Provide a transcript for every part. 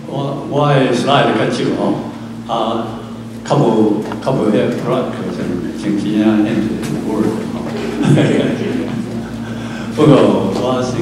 我的 slide 较少吼，较无迄个 product 像其他 end word 吼。不过我先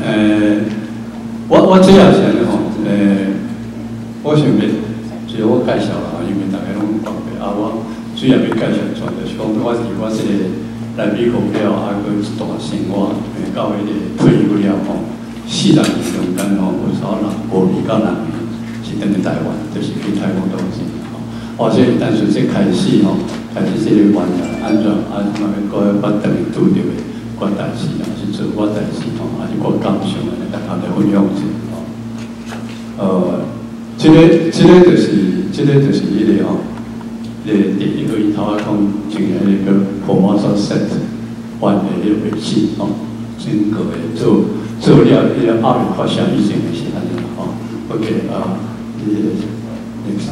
我主要是吼我想要就是我介绍啦，因为大家拢讲过我主要要介绍全就是讲我这个来美国了，搁一段生活，到迄个退休了吼，40年中间吼，有少人无离到南美，是等于台湾，就是去台湾东西吼。所以但是这开始吼，开始这个原来安怎个我等于拄着的我代志是做我代志吼，是我感想的，大家来分享一下吼。这个就是迄个吼。第一个伊头仔讲，就迄个 promotion set 换的迄个微信吼，整个的做了迄个奥运发射以前的是安尼吼。OK next。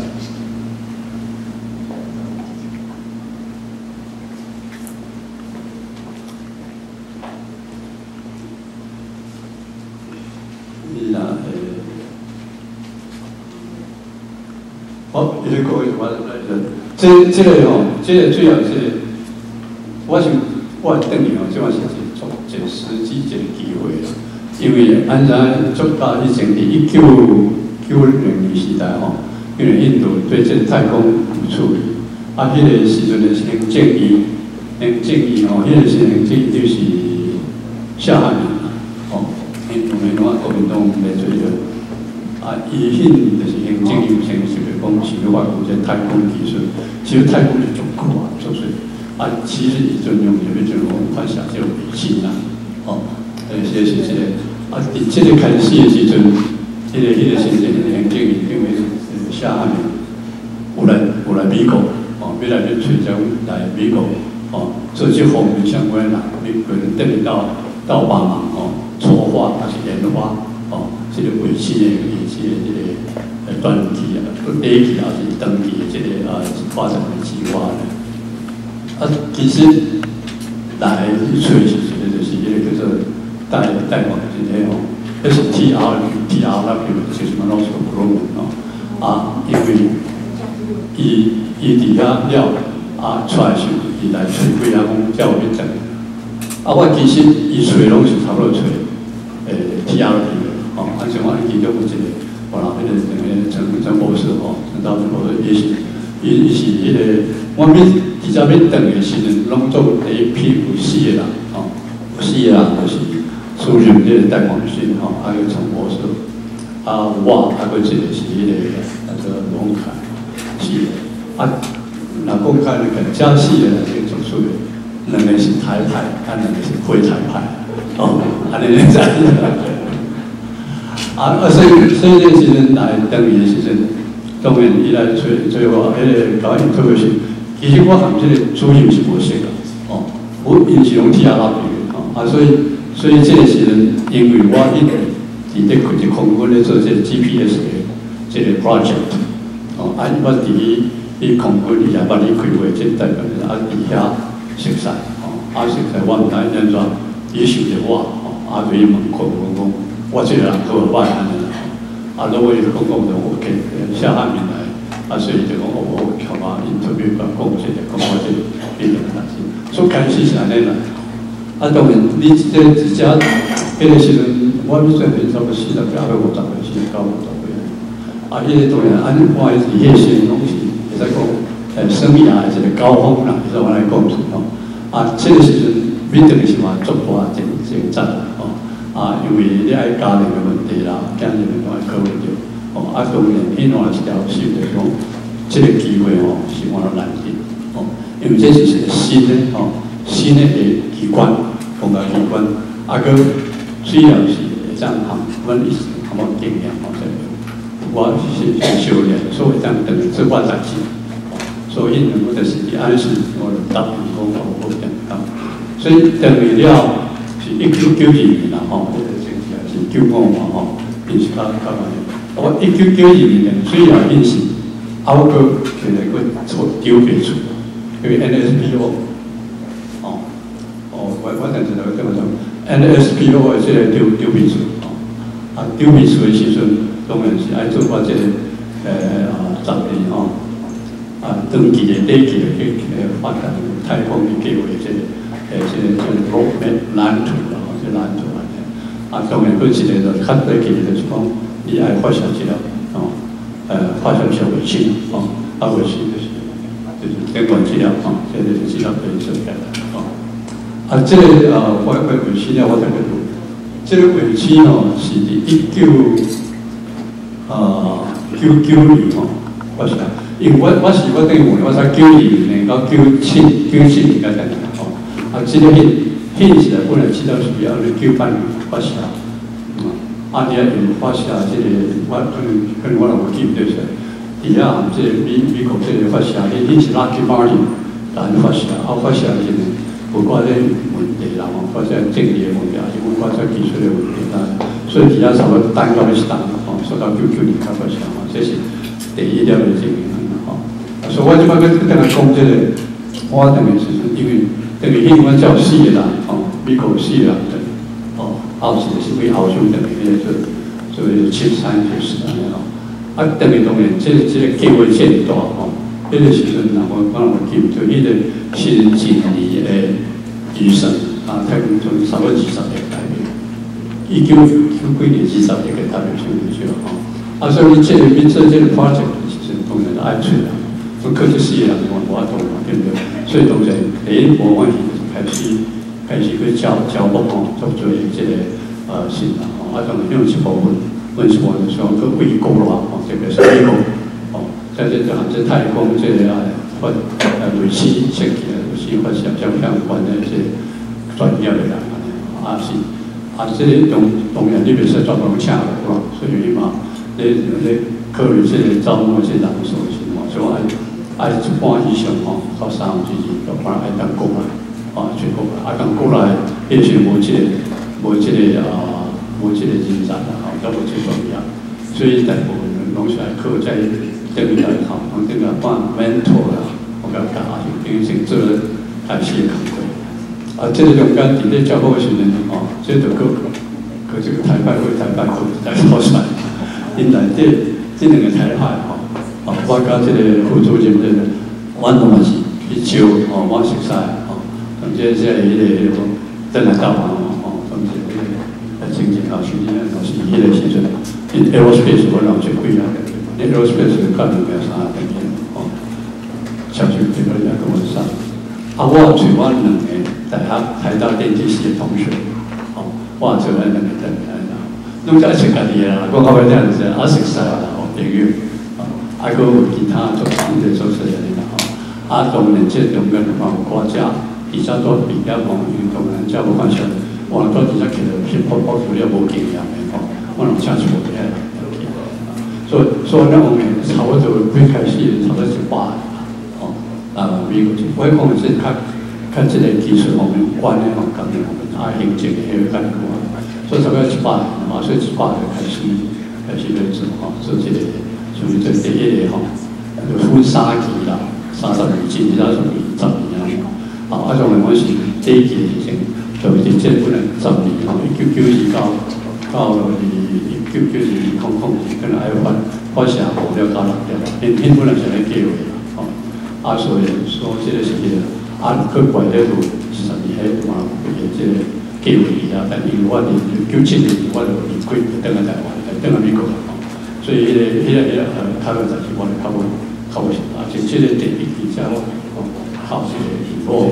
好，伊个各位我来这个吼，这个主要是，我想我等于吼，这嘛是一个时机一个机会啦。因为按怎做到以前伫1990年时代吼，因为印度对这太空有处理，迄个时阵的行政议吼，迄个行政就是夏汉民啦，吼，印度的国民党来做个。伊迄年就是行政院先是讲是要发展这太空技术，其实太空是足够就是其实伊阵用有迄种发射这种卫星啦，这是这个伫这个开始的时阵，迄个先生行政院因为下汉有来美国，要来去找种来美国，做这方面相关啦，你可能等于到帮忙筹划还是研发，这个卫星的短期短期还是长期的这个发展的计划呢？其实来找是一个就是迄个叫做代管这个迄是 TRW 就是什么老师讲因为伊伫遐了出来时，伊来找几下讲叫我去整。我其实伊找拢是差不多找TRW。像我其中有一个，迄个陈博士陈道陈博士，伊是迄个，我直接要等的时阵，拢做第一批有4个人，有4个人就是苏任迄个戴广勋还有陈博士，我还有一个是迄个龙凯，4个，若讲开那个加4个人做出的，2个是台派，2个是会台派，安尼这样。所以这个时阵来等伊的时阵，当然伊来找我，迄个搞因特别是，其实我含这个主任是无识的，我因是拢听阿拉比的，所以这个时阵，因为我一直伫咧开一空军咧做这个 GPS 的这个 project，我伫伊空军伊也捌你开会，这代表伫遐熟悉，熟悉我毋知安怎，伊想着我，对伊问看讲。我这个人做我安尼啦，如果伊讲就 OK， 下下面来，所以就讲我靠嘛，因特别讲我这个变成哪些，所以开始是安尼啦。当然你这只迄个时阵，我迄阵差不多40到50个，49、50个。迄个当然按看伊迄个时拢是会使讲，生涯的一个高峰啦，就是我来讲出这个时阵，面对的是嘛足大竞争因为你爱家庭的问题啦，家庭的话考虑着，当然另外一条是就是讲，这个机会是我难得，因为这是一个新的新的机关，公家机关，个虽然是会当阮以前我经验我是修炼，所以当等于这我代志，所以我就是安是我答应讲我讲到，所以等于了。是1992年啦，迄个政治是95嘛，因是较慢。我1992年虽然因是，我个其实个做丢别处，因为 NSPO， 我等下跟我讲 NSPO 的这个丢别处，丢别处的时阵， 当然是爱做我这个10年吼，长期的累积的去发展太空的计划这路蓝图啦，这蓝图啊，当然，佫一个就较对起就是讲，你爱发射这个发射小卫星卫星就是电管资料这个资料可以做起来这个发卫星我大概读，这个卫星是1999年发射，因为我等于我才92年到97年才这个迄时本来资料是要98年发射，你用发射这个我可能我有记唔对出来。底下这美国这个发射，迄是Lockheed Martin发射，发射这个有寡咧问题啦，发射政治的问题，因为发射技术的问题所以底下差不多单到是说到99年才发射这是第一条的证明所以我即摆跟大家讲这个，我等于是因为等于迄款叫4个人美国4个人澳是为澳洲等于所谓73就是安尼等于当然，这个计划真大迄个时阵，我讲我记就迄个新几年的预算太空中差不多20亿台币，1990几年20亿台币出去了所以这个 project 其实当然爱出啦，科技事业人我懂嘛，对不对？所以当然我问题开始去交目做这个新啦当然用一部分。问什么的时候，各位国啦，这个是美国在这太空这个卫星设计卫星发射相关的一些专业的人这个当然你别说专门请的所以嘛，你考虑这个招募这人数是嘛，所以爱一半以上到30%就可能爱当过来全国来，当过来也许无这个人才都无最重要，所以大部分人拢是来靠在等于来等于办 mentor 啦，我感觉等于是做开始的工作这个中间伫咧教学的时阵这就个这个台派会台派会台好出来，因内底这两个台派我甲这个副主任这个，我嘛是去招我熟悉甚至这迄个等来教嘛甚至训练是迄个时阵 ，aerospace 我人最贵，aerospace 干2个3个年小学这个也跟我上，我找我2个台大电机系的同学，我找我2个拢在一家己啦，我后尾这样子熟悉啦，朋友，还有其他做厂的做事的啦，当然这中间国家比较多比较忙，因为当然叫无关系。我做底下起来是跑出了无经验的我能请出无的所以呢，我们差不多最开始差不多18美国我讲的是较这个技术方面关的方面行政的迄个干部所以差不多18所以18就开始在做做这个属于这第一个就分3期啦，30年前到10年种的我是第一期先。就直接本来10年1992到1992可能爱发射5条到6条，因本来是来计划啦所以说这个是佮怪咧路10年迄嘛这个计划但因为我97年我就离开等下台湾，等下美国所以台湾暂时我较无就这个第一期才靠这个引爆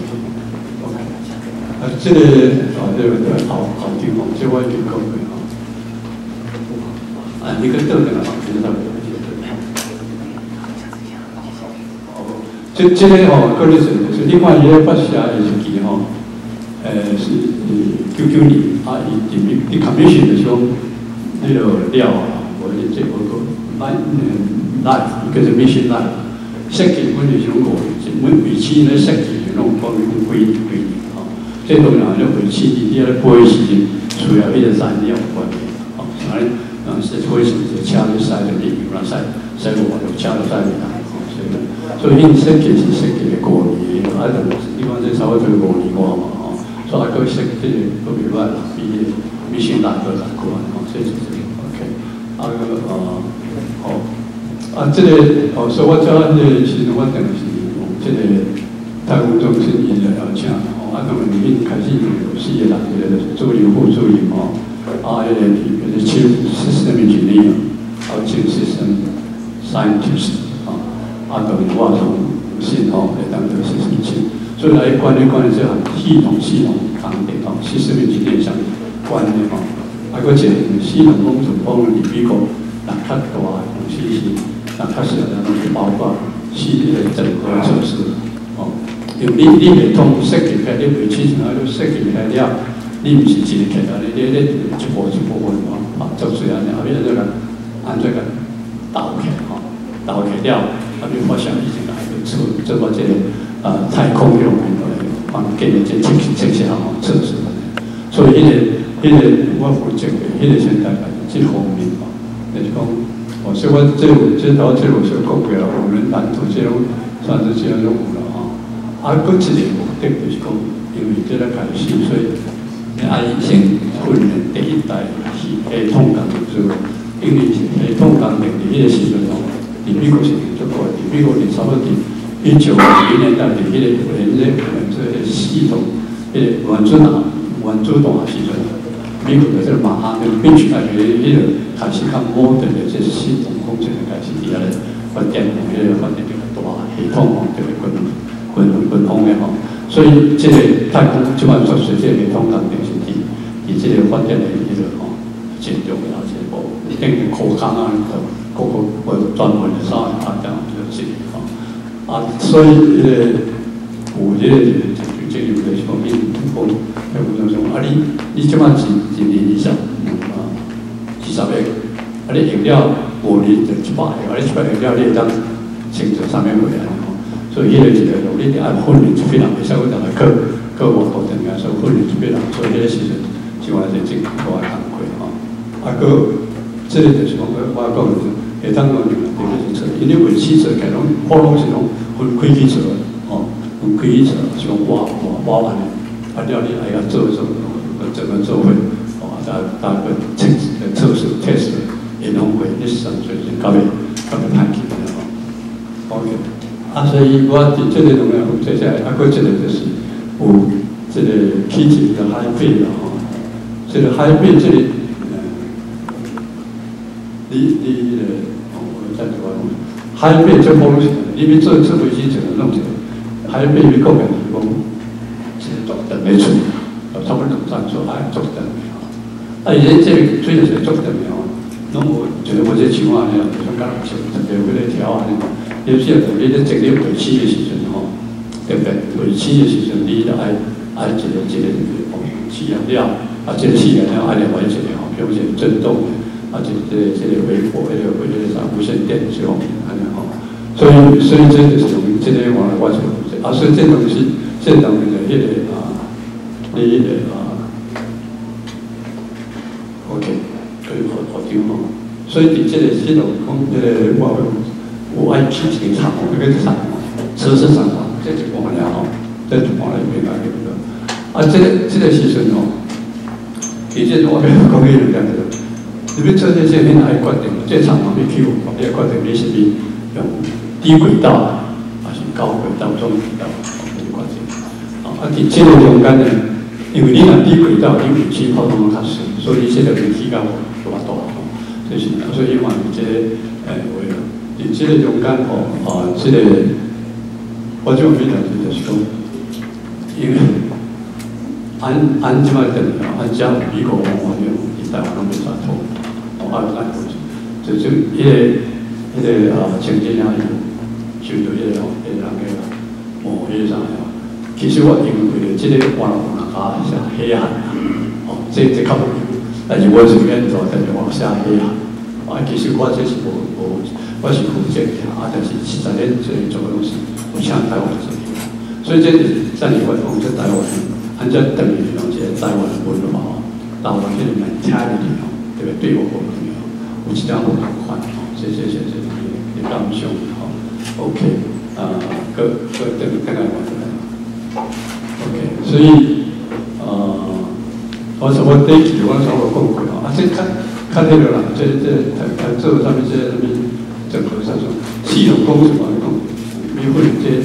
这个好地方，这我已经讲过你跟邓的其实他们这个个人是另外一个发射的时期是99年伊 commission 的时候，那个料我这个life 一个是 mission life， 设计我哋想过，每每次咧设计拢方面规定。这当然就为气体第二飞时间，需要一个燃料关系是飞时就车就塞在里面，塞过就车就塞里头所以设计是设计的5年，你看这差不多5年外嘛所以个设计个袂歹啦，比先大个难过这是 OK 这个所以我叫迄个时阵，我当时用这个太空中心医疗邀请当然里面开始有4个人，一个助理、副助理迄个chief system engineer， 还有chief system scientist 当然我从系统来当做system， 所以来管理这项系统工程system engineer 相关的还有一个系统工程方面，比如讲较大的公司是，较小的拢是包括系统的整合措施因为你袂通设计起来，你袂起床你设计起来了，你毋是一个起来，你一步一步做出来，后面这个按这个倒起倒起了，你发现已经来出做过这个太空用的环境的这这些测试，所以我负责的迄个现代感这方面就是讲，所以我这我所讲过了，我们蓝图这种算是这样任务了搁一个目的就是讲，因为这个开始，所以先训练第一代系统工程师，因为系统工程伫迄个时阵伫美国是做过，伫美国差不多1950年代伫迄个系统，迄个原子弹时阵，美国的这个马哈跟必须迄个开始较modern的这系统工程开始伫遐咧发展，迄个发展比较大系统这个分工的所以这个太空即摆说是这个系统工程是伫这个发展的迄个渐重的这个一定的科工各专门的啥这样就是所以有这个有的方面讲，你即摆一年以上20个，你用了5年就100个，你100个了，你会当成就300回来。所以，迄个一个你得按训练一批人，袂使我大概搁外国等下，所以训练一批人，所以迄个时阵就话是真大的工课搁这个就是讲，我讲会当讲就是做，因为为汽车可能好拢是拢分开去做分开去做，是讲挖完了你还要做整个做会大个测试 test 也拢会，你上最近到尾判起来OK。所以我伫这个能量接下来，搁一个就是有这个起级的海贝啦这个海贝这个我再说海贝这方面，你要做飞机就弄一个海贝，你讲的是讲是作等的出，差不多2、3做作等的现在这个最就是作等的拢有就是我这情况呢，像刚才特别为了调有些特别的整理尾期的时阵对不对？尾期的时阵，你爱一个气燃料这个气燃料爱另外一个比如说振动的这个微波，这个啥无线电这方面所以这就是这个往来我所所以这东西这当面的迄个你OK 可以好听所以伫这个系统讲我爱去这个厂，那个厂车市厂这就讲了这就讲了一遍这个时阵其实我讲起人家你要做这些，你爱决定这厂方面去，你要决定你是用低轨道还是高轨道、中轨道，你决定。这个中间呢，因为你若低轨道，你尾气跑动较顺，所以这个尾气较大，就是所以话这这个中间这个我就非常就是讲，因为按即摆等加美国文化用，台湾拢袂传统，就是迄个前几年受到迄个人个啥其实我因为这个我写黑暗这较容易，但是我是愿做，但是我写黑暗其实我这是我是负责的但是40年做个东西，我请台湾这里，所以这是在你外公在台湾，按照等于用这台湾的文化，台湾这个mentality对不对？对我好重要，有一点好同款谢谢你感想OK 等来我OK， 所以我第一句我讲过这看那个啦，台做上面这边整个上说系统工什么讲，你会这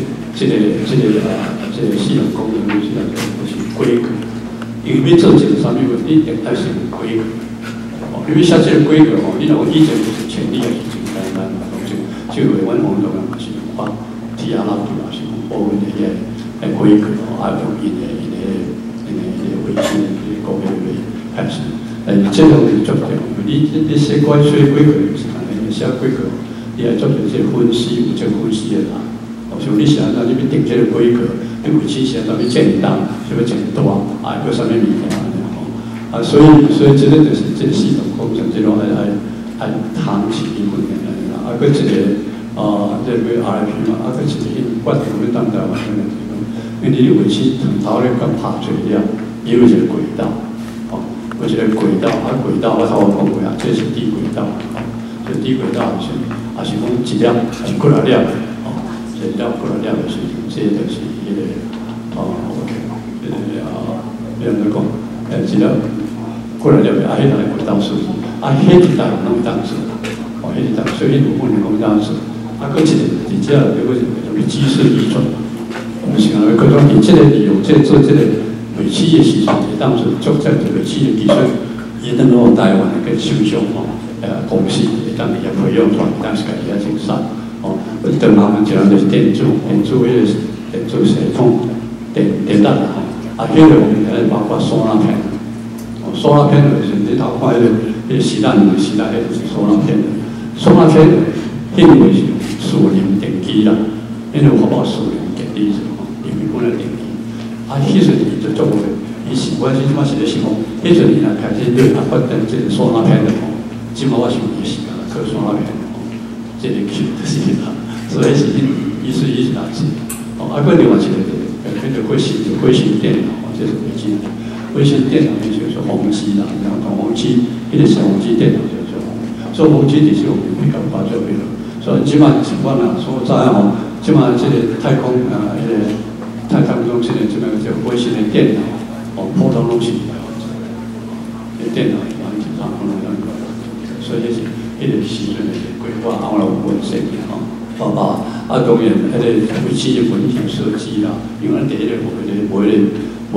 系统工的东西啊，就是规格。因为要做一个啥物事，你一定要是规格。因为写这个规格哦，你若以前就是权利也是真简单嘛，就阮网络嘛是发提拉图啊，是我们的规格哦，啊用因的卫星的工业的开始。这种是重要，你写规格是啥呢？你写规格，你要做这分析，有这分析的啦。像你想到你要定这个规格，你每次想到你简单，是不是简单啊？有啥物物件啊？所以这个就是这个系统工程，这种爱谈起一份的啦。啊，佮一个这个 RIP 嘛，啊，佮一个关于我们当代嘛，因为你每次从头咧甲拍出了，也有一个轨道。有一个轨道，轨道我头讲过啊，这是低轨道，这低轨道是讲一粒，是几啊粒，一粒几啊粒的时阵，这就是迄个OK， 要怎讲？一粒几啊粒的，迄个轨道数字，迄一代拢会当做，迄一代所以部分拢当做，佮一个直接叫做机式遗传，我们想要各种伫这个利用做这个。尾期的时阵，当时足在尾期的技术，伊能够台湾跟首相公司，当然也培养出来，但是也竞赛等他们讲就是电阻系统，电缆啦，迄个我们可能包括收纳片，收纳片就是你头看迄个时代，迄就是收纳片，收纳片因为是数零电机啦，因为我把数零电机因为本来电机。迄阵伊就做过，伊是我即马是咧想讲，迄阵伊若开始对发展这个收纳片的即马我想伊是做收纳片这个就是啦，所以是意思哪是佮另外一个叫做微型电脑，这是微型电脑就是宏基啦，然后宏基，迄个小宏基电脑就是所以宏基就是我们比较发展的，所以即马情况啦，所在即马这个太空迄个。太空中心的这个叫微型的电脑，普通拢是电脑完全上可能所以是迄个时阵的规划，后来有文献的包括当然迄个飞机的本体设计啦，因为第一个无迄个技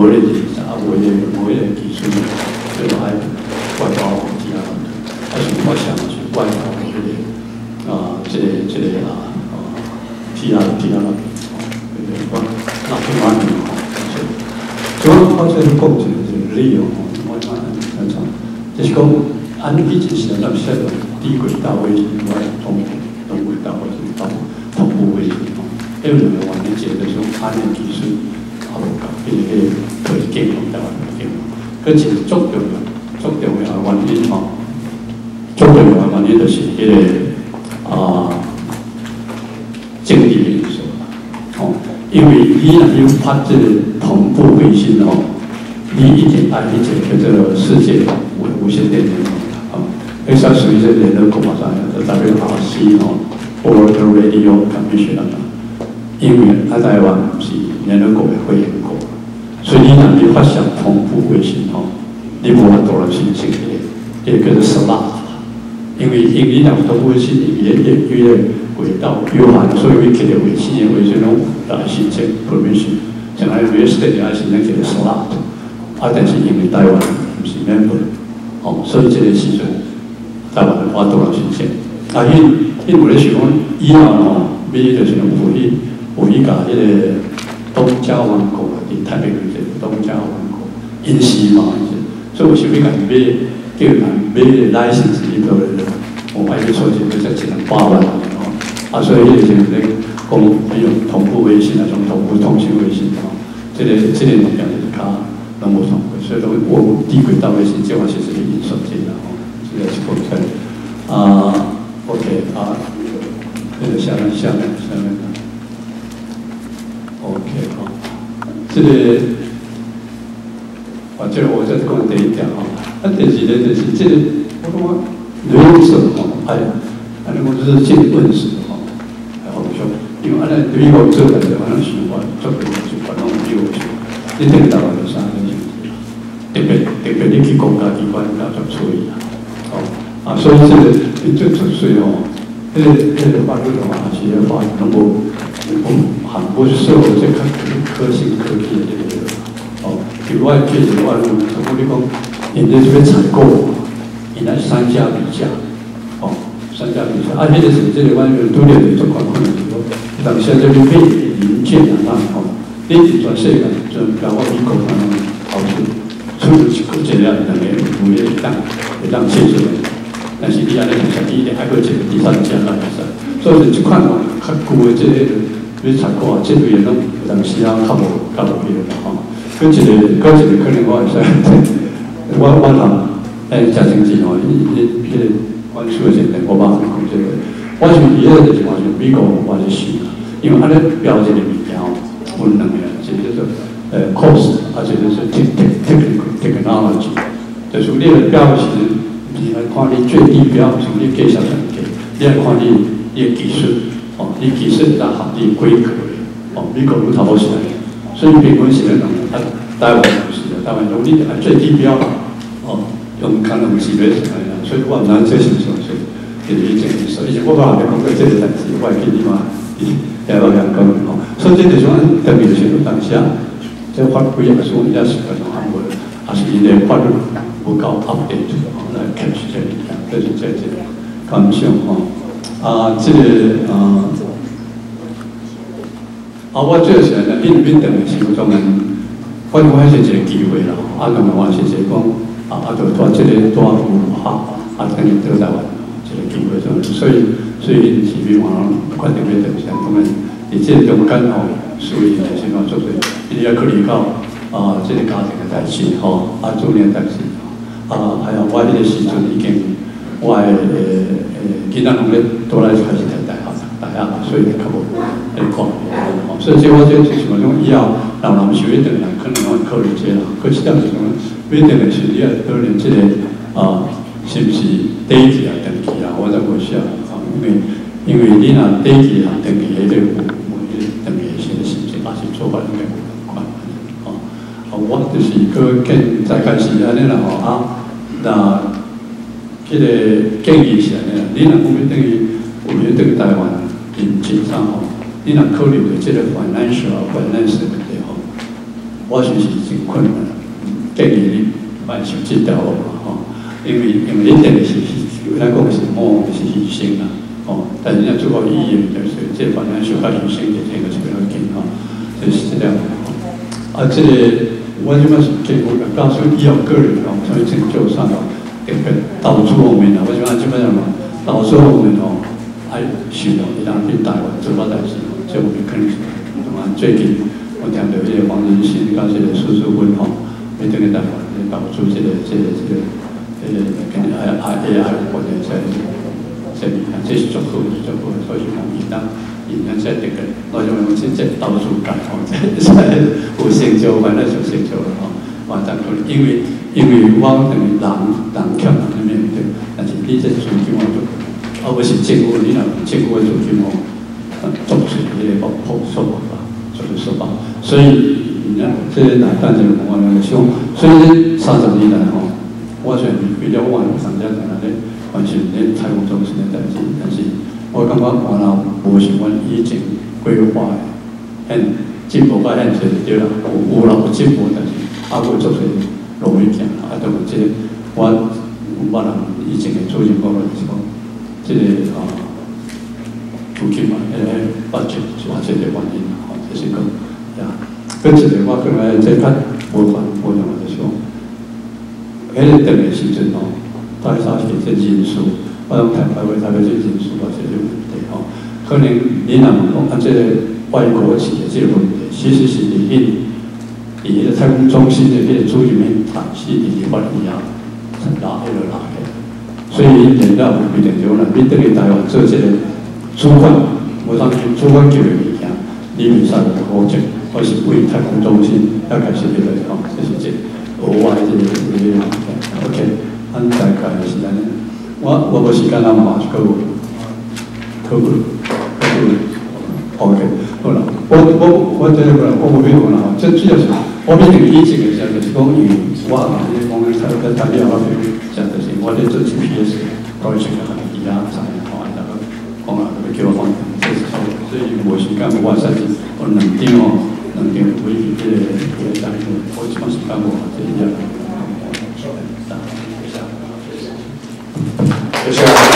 术，所以爱外包其他，是我想是外包迄个这个其他那平安的所以我这个讲就是利用我讲就是讲，按以前是咱说的低轨道卫星，我中轨道或者同步卫星因为两个完全解的种安的技术，迄个可以建台湾可以建，而且最重要的原因最重要的原因就是迄个政治因素。因为你若要拍这个同步卫星你一定爱一个叫做世界无线电联盟那是属于这联合国上的 WRC World Radio Commission 因为台湾不是联合国的会员国，所以你若要发射同步卫星你无法度来申请这个叫做 SLAT， 因为你若同步卫星，因为轨道有限，所以会给的卫星的卫星拢来申请 permission， 像喺 US 的也申请一个 SLAT， 但是因为台湾不是 member， 所以这个时阵台湾我都来申请。因为咧想讲以后美就是有伊甲迄个东加王国伫太平洋这个东加王国因西嘛，所以我想要甲伊买，叫人买的 license 里头的，我买去说就才1,800万。所以迄个就是咧讲，比如同步卫星种同步通讯卫星这个物件就是较拢无同步，所以我低轨道卫星这块是一个因素之一这个是讲出来。OK 那个下面 OK 这个这个我再讲第一点第二呢就是这个我讲绿色你讲就是进问世因为对于我做来的，想法做的就反正有你听到的啥东西，特别你去国家机关要做处理啊，所以这个所以哦，这个法律的话，其实法律能够韩国社会这可信可信的这个哦，比如外界的话，从我哋讲，人哋这边采购，应该是3家比价，哦，3家比价，啊，迄个是这个外面都了解状况可能是说，当下这边配零件啊，哦，你全世界就包括美国啊，好处。出一个这样两个5月会当切出来，但是你安尼想第一点还会一个第3家啦，所以这款哦，较旧的这个你采购啊，这类的拢有当时啊较无迄个吼。跟一个可能我会使，我通加经济吼，迄个我说的现在我讲这个，我是伊个就是话是美国我是想啊，因为安尼标这个物件哦，分两个，一个就是cost， 而且就是 technology， 就是你的标是，你来看你最低标，从你计算上计，你来看你的技术，哦，你技术搭合你规格的，哦，美国有头好是安尼，所以平均是咱台湾不是的，台湾用你按最低标，哦，用可能是袂是安尼啦，所以我唔知这是不是所以，就是这个意思，而且我讲讲过这个代志，我会记你嘛，也有讲吼，所以这就是讲特别是当下。这法规也是我们也是可能韩国，还是因为法律不够 update， 来 catch 这里，这是这感想哦。啊，这个我最是呢，恁等的是有种人，我是一个机会啦，当然我是讲就带这个带服务哈，等于得台湾这个机会所以是比往决定要等下，当然，你这中间吼，所以就是讲做对。你要考虑到这个家庭的代志吼，做年代志还有我这个时阵已经我的囡仔拢咧倒来开始读大学，所以较无看吼，所以这我这就是讲以后老人想一定人可能会考虑这啦。可是当时讲，一定的是你要考虑这个是不是第一期啊、长期啊，我在无晓因为你若第一期啊、长期迄个有长期是是也是做法应该。我就是个建再开始安尼啦吼那这个建议是安尼啦，你若讲要等于台湾引进上吼，你若考虑到这个 financial 问题吼，我是真困难，建议你慢想这条路嘛吼，因为你等于是咱讲是某是牺牲啦吼，但是要做好意义就是这 financial 甲牺牲这个是比较紧吼，就是这样这个。我即摆是建议告诉以后个人哦，所以成就上哦，特别投资方面啊，我想基本上嘛，投资方面哦，还需要一当去台湾做法代志，这我们肯定是。最近我听到这个黄仁勋跟这个苏淑芬吼，要等于台湾投资这个跟 AI 或者这是足好，所以讲伊当。在这个，我就用这到处改吼，有成就，反正就成就了吼。但因为我等于人欠人面对，但是你这资金我就，不是政府，你若政府的资金哦，做出迄个收入吧，就是收入。所以，这个但是我想，所以30年来吼，我虽然为了我上家在那里完成咧财务中心的代志，但是。我感觉我若无像阮以前规划的，进步较现实对啦，有啦有进步，但是无做出路去行啦，当然这个我人以前的主任讲就是讲，这个资金嘛，budget 是这个原因啦，就是讲呀，跟一个我感觉这较无同就是讲，迄个等的时阵吼，大概啥是这人数。我用台北这人数啊，这个问题吼，可能你若讲这个外国企业这个问题，其实是伊个太空中心的迄个主里面谈是伊法律啊，拉迄个拉的，所以人家有规定就啦，你等于台湾做这个主管，无当时主管叫的物件，你袂使有好证，或是为太空中心要开始迄个吼，这是这额外这个物件 ，OK， 咱大概是安尼。我无时间啊嘛，是考虑 ，OK， 好啦，我这个我无要讲啦，这主要是我必定以前个时候就是讲，因为我嘛，你讲在台北我讲就是我咧做 GPS， 我各位先生其他知影吼，大家讲啊，要叫我放，所以无时间我相信，我2张哦，2张会议这个单元，我即马时间无这样。谢谢。